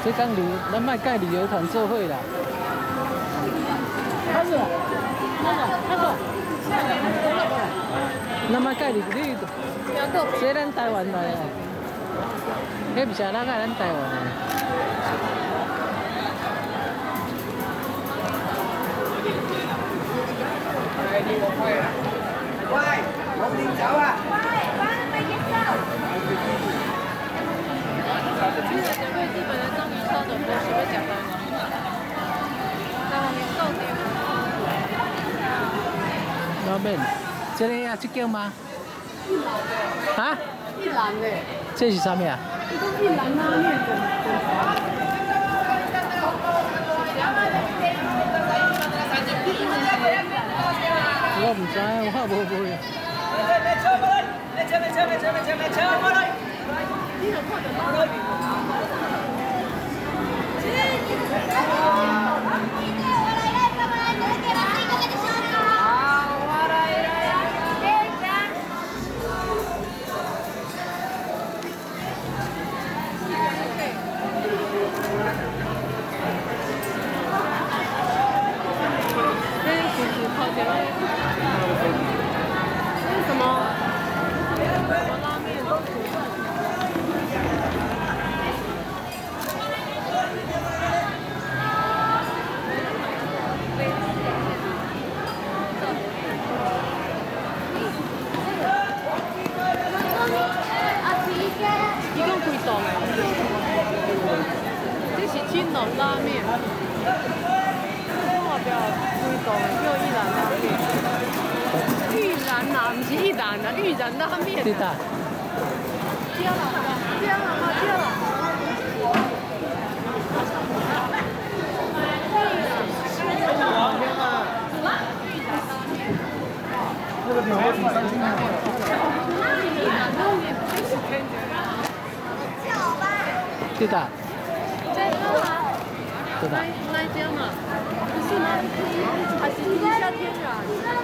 这讲旅，咱卖盖旅游团做伙啦。咱卖盖旅，你这咱台湾来的，迄不是咱个咱台湾的。 喂，冇點走啊？ 其實就佢基本上章魚燒就冇什麼講的，但係重點。 老妹，这个啊，这叫吗？啊？ 一蘭的。 这是啥物啊？ 這個一蘭拉麵的。 我唔知，我冇買啊。金龍拉麵，我表幾檔叫一蘭拉麵，玉蘭啊，唔是一蘭啊，玉蘭拉麵。對的。加了，加了嗎？加了。 那个表妹挺伤心的。 对的。对的。 那一家嘛，不是吗？还是地下天然？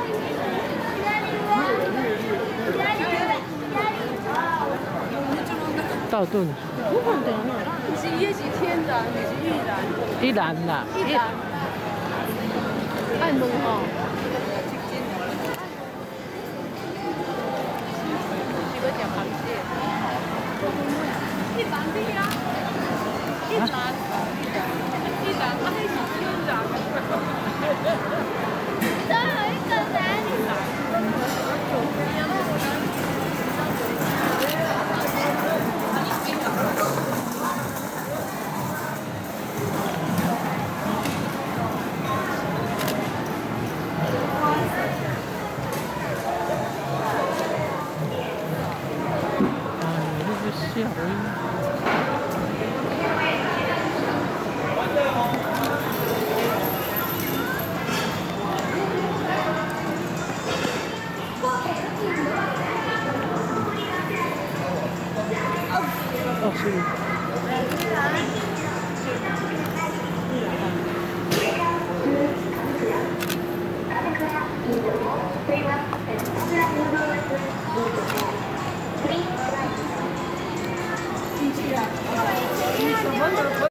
道顿。 是也是天然，还是玉兰？ 一兰啦。 一兰。爱问哦。这个叫螃蟹。一兰的呀。一兰，一兰，它那是天然。最后一个人。 哦，是。 对吧？